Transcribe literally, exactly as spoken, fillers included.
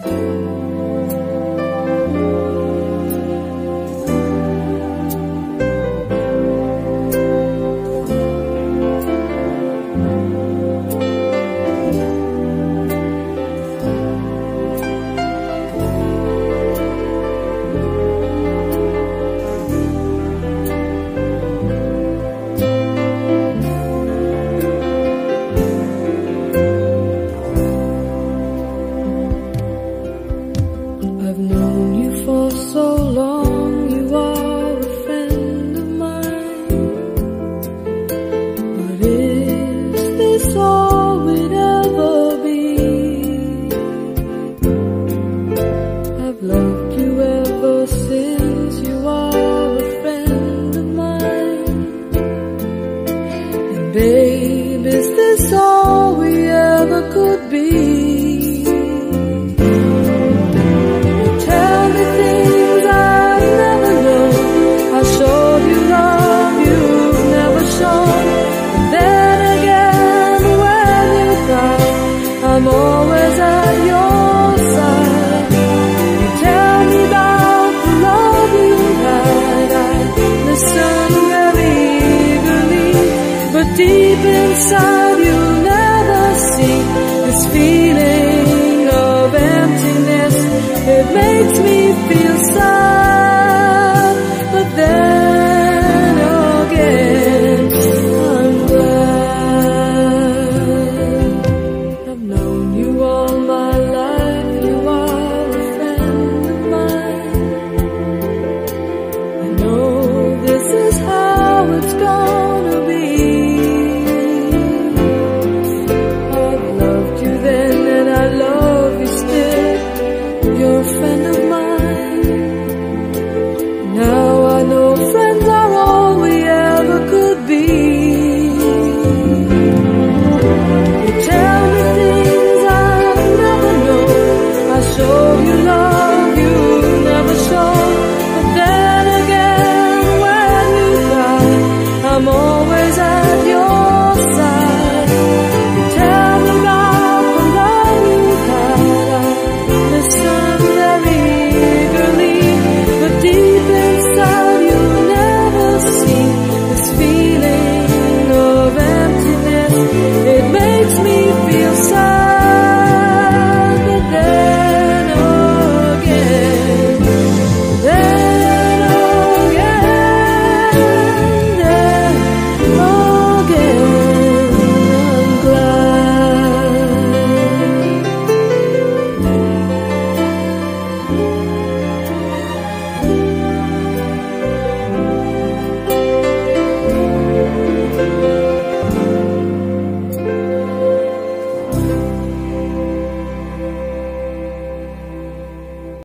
Babe, is this all we ever could be? Tell me things I've never known. I showed you love you've never shown. And then again, when you cry, I'm always at your side. You tell me about the love you had. I listen very eagerly, but deep inside you never see this feeling of emptiness. It makes me feel sad.